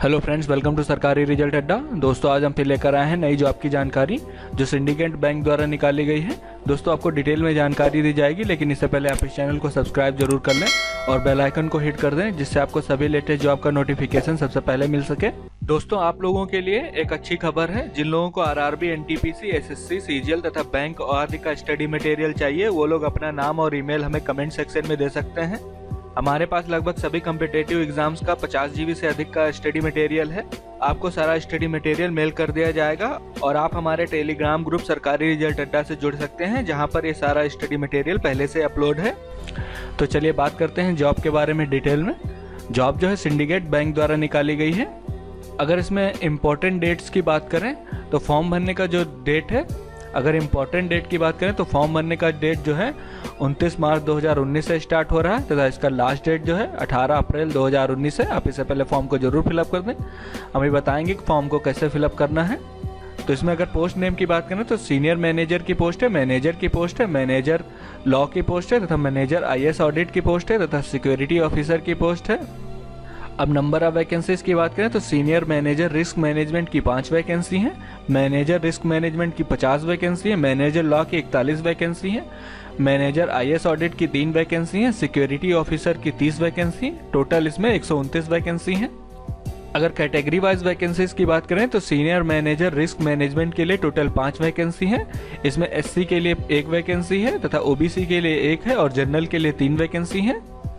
Hello friends, welcome to Sarkari result Adda. दोस्तों, आज हम फिर लेकर आए हैं नई जॉब की जानकारी जो सिंडिकेट बैंक द्वारा निकाली गई है। दोस्तों, आपको डिटेल में जानकारी दी जाएगी, लेकिन इससे पहले आप इस चैनल को सब्सक्राइब जरूर कर लें और बेल आइकन को हिट कर दें, जिससे आपको सभी लेटेस्ट जॉब का नोटिफिकेशन सबसे पहले मिल सके। दोस्तों, आप लोगों के लिए एक अच्छी खबर है। जिन लोगों को आरआरबी, एनटीपीसी, एसएससी, सीजीएल तथा बैंक आदि का स्टडी मटेरियल चाहिए, वो लोग अपना नाम और ईमेल हमें कमेंट सेक्शन में दे सकते हैं। हमारे पास लगभग सभी कम्पिटेटिव एग्जाम्स का 50 GB से अधिक का स्टडी मटेरियल है। आपको सारा स्टडी मटेरियल मेल कर दिया जाएगा और आप हमारे टेलीग्राम ग्रुप सरकारी रिजल्ट अड्डा से जुड़ सकते हैं, जहां पर ये सारा स्टडी मटेरियल पहले से अपलोड है। तो चलिए बात करते हैं जॉब के बारे में डिटेल में। जॉब जो है सिंडिकेट बैंक द्वारा निकाली गई है। अगर इसमें इम्पोर्टेंट डेट्स की बात करें तो फॉर्म भरने का जो डेट है, अगर इम्पोर्टेंट डेट की बात करें तो फॉर्म भरने का डेट जो है 29 मार्च 2019 से स्टार्ट हो रहा है तथा इसका लास्ट डेट जो है 18 अप्रैल 2019 है। आप इससे पहले फॉर्म को जरूर फिलअप कर दें। हम ये बताएंगे कि फॉर्म को कैसे फिलअप करना है। तो इसमें अगर पोस्ट नेम की बात करें तो सीनियर मैनेजर की पोस्ट है, मैनेजर की पोस्ट है, मैनेजर लॉ की पोस्ट है तथा मैनेजर IAS ऑडिट की पोस्ट है तथा सिक्योरिटी ऑफिसर की पोस्ट है। अब नंबर ऑफ वैकेंसीज की बात करें तो सीनियर मैनेजर रिस्क मैनेजमेंट की 5 वैकेंसी हैं, मैनेजर रिस्क मैनेजमेंट की 50 वैकेंसी है, मैनेजर लॉ की 41 वैकेंसी है, मैनेजर IAS ऑडिट की 3 वैकेंसी है, सिक्योरिटी ऑफिसर की 30 वैकेंसी, टोटल इसमें 129 वैकेंसी हैं। अगर कैटेगरी वाइज वैकेंसीज की बात करें तो सीनियर मैनेजर रिस्क मैनेजमेंट के लिए टोटल 5 वैकेंसी है। इसमें SC के लिए 1 वैकेंसी है तथा OBC के लिए 1 है और जनरल के लिए 3 वैकेंसी है।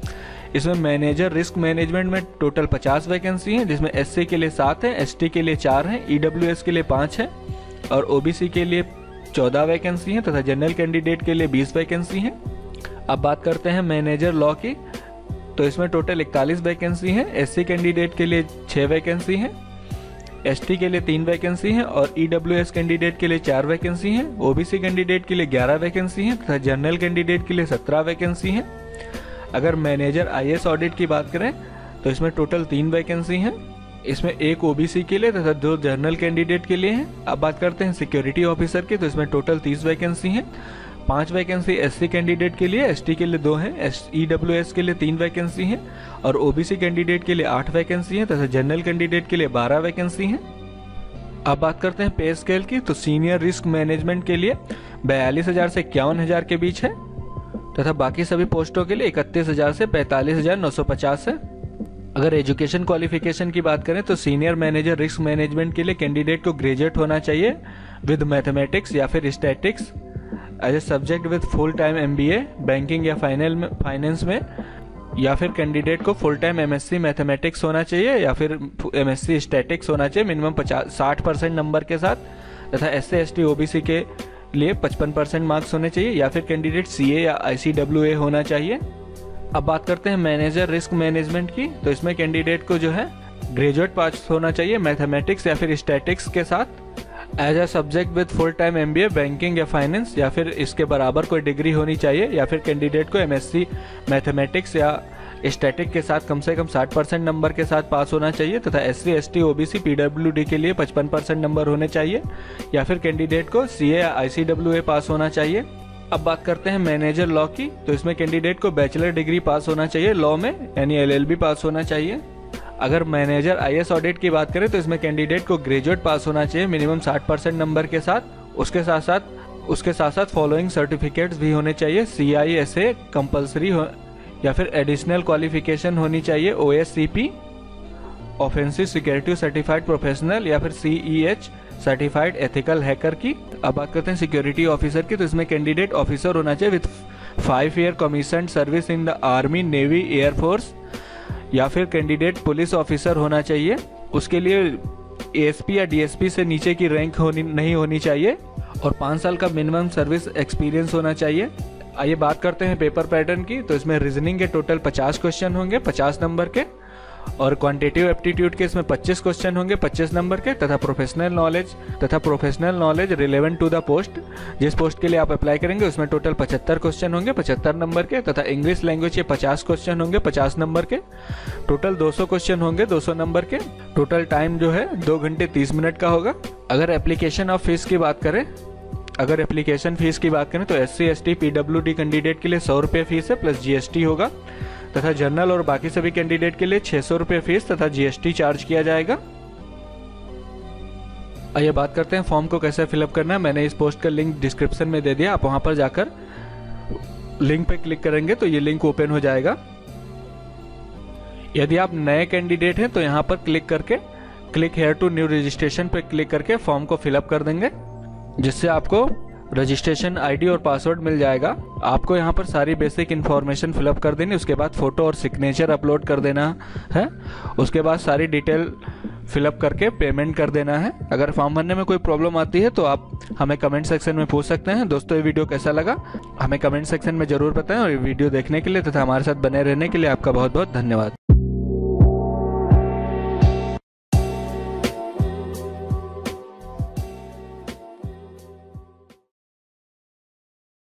इसमें मैनेजर रिस्क मैनेजमेंट में टोटल 50 वैकेंसी हैं, जिसमें SC के लिए 7 है, ST के लिए 4 है, EWS के लिए 5 है और OBC के लिए 14 वैकेंसी हैं तथा जनरल कैंडिडेट के लिए 20 वैकेंसी हैं। अब बात करते हैं मैनेजर लॉ की, तो इसमें टोटल 41 वैकेंसी हैं। SC कैंडिडेट के लिए 6 वैकेंसी हैं, ST के लिए 3 वैकेंसी हैं और EWS कैंडिडेट के लिए 4 वैकेंसी हैं, OBC कैंडिडेट के लिए 11 वैकेंसी हैं तथा जनरल कैंडिडेट के लिए 17 वैकेंसी हैं। अगर मैनेजर IAS ऑडिट की बात करें तो इसमें टोटल 3 वैकेंसी हैं। इसमें 1 OBC के लिए तथा 2 जनरल कैंडिडेट के लिए हैं। अब बात करते हैं सिक्योरिटी ऑफिसर की, तो इसमें टोटल 30 वैकेंसी हैं। 5 वैकेंसी SC कैंडिडेट के लिए, ST के लिए 2 हैं, EWS के लिए 3 वैकेंसी हैं और OBC कैंडिडेट के लिए 8 वैकेंसी हैं तथा जनरल कैंडिडेट के लिए 12 वैकेंसी हैं। अब बात करते हैं पे स्केल की, तो सीनियर रिस्क मैनेजमेंट के लिए 42,000 से 51,000 के बीच है तथा बाकी सभी पोस्टों के लिए 31,000 से 45,950 है। अगर एजुकेशन क्वालिफिकेशन की बात करें तो सीनियर मैनेजर रिस्क मैनेजमेंट के लिए कैंडिडेट को ग्रेजुएट होना चाहिए विद मैथमेटिक्स या फिर statistics as a subject with full time MBA banking या फाइनेंस में, या फिर कैंडिडेट को फुल टाइम MSc मैथमेटिक्स होना चाहिए या फिर MSc स्टैटिक्स होना चाहिए मिनिमम 60% नंबर के साथ तथा SC ST OBC के लिए 55% मार्क्स होने चाहिए, या फिर कैंडिडेट CA या ICWA होना चाहिए। अब बात करते हैं मैनेजर रिस्क मैनेजमेंट की, तो इसमें कैंडिडेट को जो है ग्रेजुएट पास होना चाहिए मैथमेटिक्स या फिर स्टैटिक्स के साथ as a subject with full time MBA banking या फाइनेंस, या फिर इसके बराबर कोई डिग्री होनी चाहिए, या फिर कैंडिडेट को MSc मैथमेटिक्स या स्टैटिक के साथ कम से कम 60% नंबर के साथ पास होना चाहिए तथा SC ST OBC PWD के लिए 55% नंबर होने चाहिए, या फिर कैंडिडेट को CA या ICWA पास होना चाहिए। अब बात करते हैं मैनेजर लॉ की, तो इसमें कैंडिडेट को बैचलर डिग्री पास होना चाहिए लॉ में, यानी LLB पास होना चाहिए। अगर मैनेजर IAS ऑडिट की बात करें तो इसमें कैंडिडेट को ग्रेजुएट पास होना चाहिए मिनिमम 60% नंबर के साथ। उसके साथ साथ फॉलोइंग सर्टिफिकेट्स भी होने चाहिए, CISA कंपल्सरी या फिर एडिशनल क्वालिफिकेशन होनी चाहिए, OSCP offensive security certified professional या फिर CEH सर्टिफाइड एथिकल हैकर की। अब बात करते हैं सिक्योरिटी ऑफिसर की, तो इसमें कैंडिडेट ऑफिसर होना चाहिए with 5 year commission service in the army, navy, air force, या फिर कैंडिडेट पुलिस ऑफिसर होना चाहिए। उसके लिए ASP या DSP से नीचे की रैंक नहीं होनी चाहिए और 5 साल का मिनिमम सर्विस एक्सपीरियंस होना चाहिए। आइए बात करते हैं पेपर पैटर्न की, तो इसमें रीजनिंग के टोटल 50 क्वेश्चन होंगे 50 नंबर के और क्वांटिटेटिव एप्टीट्यूड के इसमें 25 क्वेश्चन होंगे 25 नंबर के तथा professional knowledge relevant to the post, जिस पोस्ट के लिए आप अप्लाई करेंगे उसमें टोटल 75 क्वेश्चन होंगे 75 नंबर के तथा इंग्लिश लैंग्वेज के 50 क्वेश्चन होंगे 50 नंबर के। टोटल 200 क्वेश्चन होंगे 200 नंबर के। टोटल टाइम जो है 2 घंटे 30 मिनट का होगा। अगर एप्लीकेशन ऑफ फीस की बात करें तो SC ST PWD कैंडिडेट के लिए 100 रुपये फीस है प्लस GST होगा तथा जनरल और बाकी सभी कैंडिडेट के लिए 600 रुपये फीस तथा GST चार्ज किया जाएगा। आइए बात करते हैं फॉर्म को कैसे फिलअप करना है। मैंने इस पोस्ट का लिंक डिस्क्रिप्शन में दे दिया, आप वहां पर जाकर लिंक पे क्लिक करेंगे तो ये लिंक ओपन हो जाएगा। यदि आप नए कैंडिडेट हैं तो यहाँ पर क्लिक करके click here to new registration पे क्लिक करके फॉर्म को फिलअप कर देंगे, जिससे आपको रजिस्ट्रेशन ID और पासवर्ड मिल जाएगा। आपको यहाँ पर सारी बेसिक इन्फॉर्मेशन फिलअप कर देनी, उसके बाद फोटो और सिग्नेचर अपलोड कर देना है। उसके बाद सारी डिटेल फिलअप करके पेमेंट कर देना है। अगर फॉर्म भरने में कोई प्रॉब्लम आती है तो आप हमें कमेंट सेक्शन में पूछ सकते हैं। दोस्तों, ये वीडियो कैसा लगा हमें कमेंट सेक्शन में जरूर बताएं, और ये वीडियो देखने के लिए तथा हमारे साथ बने रहने के लिए आपका बहुत बहुत धन्यवाद।